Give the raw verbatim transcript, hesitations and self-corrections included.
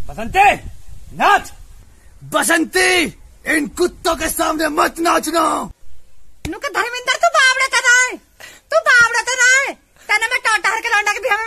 बसंती नाच। बसंती इन कुत्तों के सामने मत नाचना। धर्मेंद्र तू बावड़ा तो ना है, तू बावड़ा तो ना है, तेने मैं टाटा के लौंडा के भी